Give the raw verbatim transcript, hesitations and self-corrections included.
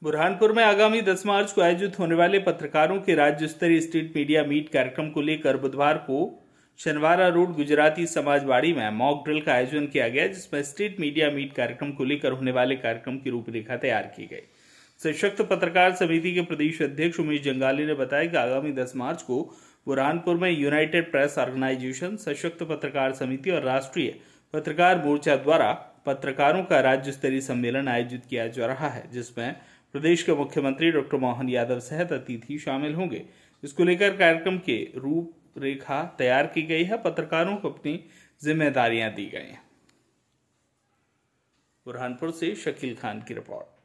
बुरहानपुर में आगामी दस मार्च को आयोजित होने वाले पत्रकारों के राज्य स्तरीय स्ट्रीट मीडिया मीट कार्यक्रम को लेकर बुधवार को शनिवारा रोड गुजराती समाजवाड़ी में मॉक ड्रिल का आयोजन किया गया, जिसमें स्ट्रीट मीडिया मीट कार्यक्रम को लेकर होने वाले कार्यक्रम की रूपरेखा तैयार की गई। सशक्त पत्रकार समिति के प्रदेश अध्यक्ष उमेश जंगाली ने बताया कि आगामी दस मार्च को बुरहानपुर में यूनाइटेड प्रेस ऑर्गेनाइजेशन, सशक्त पत्रकार समिति और राष्ट्रीय पत्रकार मोर्चा द्वारा पत्रकारों का राज्य स्तरीय सम्मेलन आयोजित किया जा रहा है, जिसमें प्रदेश के मुख्यमंत्री डॉक्टर मोहन यादव सहित अतिथि शामिल होंगे। इसको लेकर कार्यक्रम के रूपरेखा तैयार की गई है। पत्रकारों को अपनी जिम्मेदारियां दी गई हैं। बुरहानपुर से शकील खान की रिपोर्ट।